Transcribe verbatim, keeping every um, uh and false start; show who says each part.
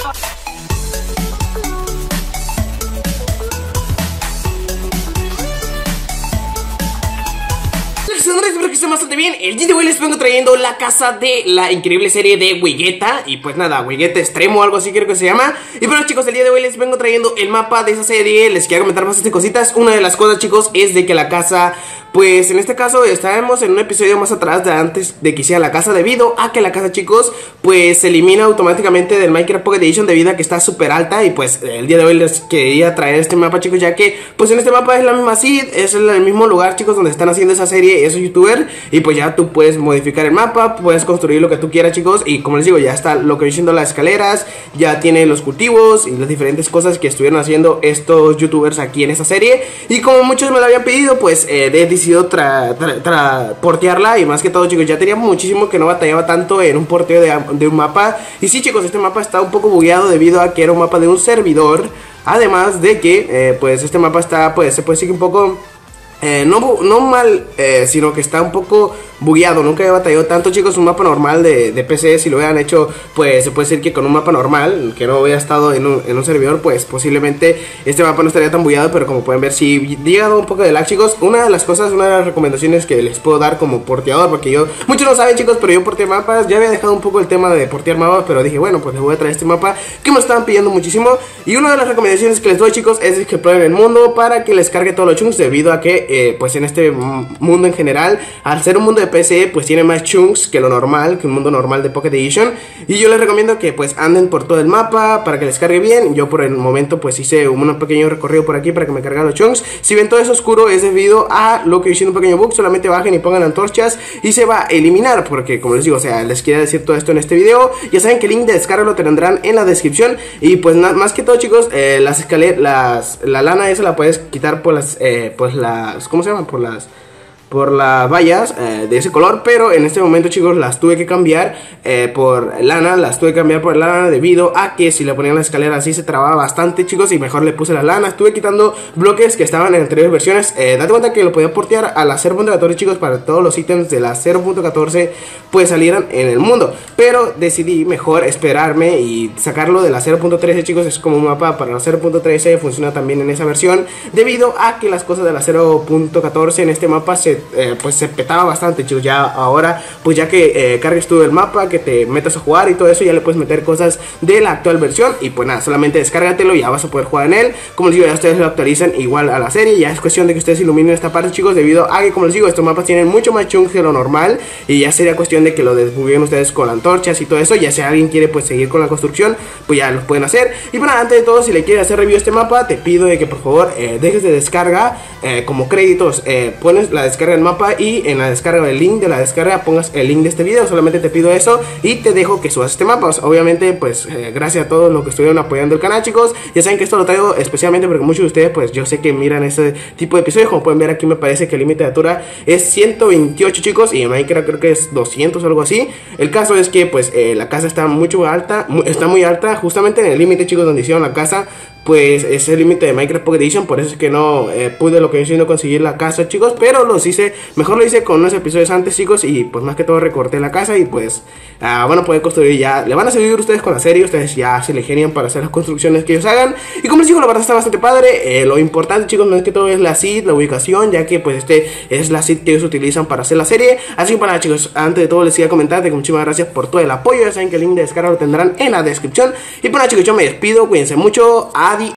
Speaker 1: Espero que estén bastante bien. El día de hoy les vengo trayendo la casa de la increíble serie de Wegeta. Y pues nada, Wegeta Extremo, algo así creo que se llama. Y bueno chicos, el día de hoy les vengo trayendo el mapa de esa serie. Les quiero comentar bastantes cositas. Una de las cosas chicos es de que la casa, pues en este caso estábamos en un episodio más atrás de antes de que hiciera la casa, debido a que la casa chicos pues se elimina automáticamente del Minecraft Pocket Edition debido a que está súper alta. Y pues el día de hoy les quería traer este mapa chicos, ya que pues en este mapa es la misma seed, es el mismo lugar chicos donde están haciendo esa serie esos youtubers. Y pues ya tú puedes modificar el mapa, puedes construir lo que tú quieras chicos. Y como les digo, ya está lo que diciendo las escaleras, ya tiene los cultivos y las diferentes cosas que estuvieron haciendo estos youtubers aquí en esta serie. Y como muchos me lo habían pedido, pues eh, he decidido tra, tra, tra, portearla. Y más que todo chicos, ya tenía muchísimo que no batallaba tanto en un porteo de, de un mapa. Y sí chicos, este mapa está un poco bugueado debido a que era un mapa de un servidor. Además de que eh, pues este mapa está, pues se puede decir que un poco Eh, no, no mal, eh, sino que está un poco bugueado. Nunca he batallado tanto chicos. Un mapa normal de, de P C, si lo hubieran hecho, pues se puede decir que con un mapa normal, que no hubiera estado en un, en un servidor, pues posiblemente este mapa no estaría tan bugueado. Pero como pueden ver, sí llegado un poco de lag chicos. Una de las cosas, una de las recomendaciones que les puedo dar como porteador, porque yo, muchos no saben chicos, pero yo porteé mapas. Ya había dejado un poco el tema de portear mapas, pero dije bueno, pues les voy a traer este mapa que me estaban pidiendo muchísimo. Y una de las recomendaciones que les doy chicos es que prueben el mundo para que les cargue todos los chunks, debido a que Eh, pues en este mundo en general, al ser un mundo de P C, pues tiene más chunks que lo normal, que un mundo normal de Pocket Edition. Y yo les recomiendo que pues anden por todo el mapa para que les cargue bien. Yo por el momento pues hice un pequeño recorrido por aquí para que me cargara los chunks. Si ven todo eso oscuro es debido a lo que hice, un pequeño bug. Solamente bajen y pongan antorchas y se va a eliminar, porque como les digo, o sea, les quiero decir todo esto en este video. Ya saben que el link de descarga lo tendrán en la descripción. Y pues más que todo chicos, eh, las escaleras, las, la lana esa la puedes quitar por las, eh, pues las, ¿cómo se llama? Por las por las vallas eh, de ese color, pero en este momento chicos las tuve que cambiar eh, por lana, las tuve que cambiar por lana debido a que si le ponían la escalera así se trababa bastante chicos, y mejor le puse la lana. Estuve quitando bloques que estaban en anteriores versiones. eh, date cuenta que lo podía portear a la cero punto catorce chicos, para que todos los ítems de la cero punto catorce pues salieran en el mundo, pero decidí mejor esperarme y sacarlo de la cero punto trece chicos. Es como un mapa para la cero punto trece, funciona también en esa versión, debido a que las cosas de la cero punto catorce en este mapa se Eh, pues se petaba bastante chicos. Ya ahora pues ya que eh, cargues tú el mapa, que te metas a jugar y todo eso, ya le puedes meter cosas de la actual versión. Y pues nada, solamente descárgatelo y ya vas a poder jugar en él. Como les digo, ya ustedes lo actualizan igual a la serie. Ya es cuestión de que ustedes iluminen esta parte chicos, debido a que como les digo, estos mapas tienen mucho más chunks que lo normal. Y ya sería cuestión de que lo desbuguen ustedes con antorchas y todo eso. Ya si alguien quiere pues seguir con la construcción, pues ya lo pueden hacer. Y bueno, antes de todo, si le quieres hacer review a este mapa, te pido de que por favor eh, dejes de descarga eh, como créditos, eh, pones la descarga del mapa y en la descarga del link de la descarga pongas el link de este video. Solamente te pido eso y te dejo que subas este mapa. Obviamente pues eh, gracias a todos los que estuvieron apoyando el canal chicos. Ya saben que esto lo traigo especialmente porque muchos de ustedes pues yo sé que miran este tipo de episodios. Como pueden ver aquí me parece que el límite de altura es ciento veintiocho chicos, y en Minecraft creo que es doscientos o algo así. El caso es que pues eh, la casa está mucho alta, está muy alta, justamente en el límite chicos donde hicieron la casa. Pues es el límite de Minecraft Pocket Edition. Por eso es que no eh, pude lo que yo no conseguir la casa chicos, pero los hice, mejor lo hice con unos episodios antes chicos. Y pues más que todo recorté la casa y pues uh, van a poder construir ya. Le van a seguir ustedes con la serie, ustedes ya se le genian para hacer las construcciones que ellos hagan. Y como les digo, la verdad está bastante padre. eh, Lo importante chicos no es que todo es la seed, la ubicación, ya que pues este es la seed que ellos utilizan para hacer la serie. Así que para chicos, antes de todo les quería comentar de que muchísimas gracias por todo el apoyo. Ya saben que el link de descarga lo tendrán en la descripción. Y bueno chicos, yo me despido, cuídense mucho. Adiós.